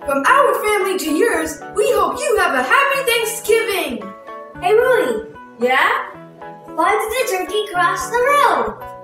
From our family to yours, we hope you have a happy Thanksgiving! Hey, Rudy, Yeah? why did the turkey cross the road?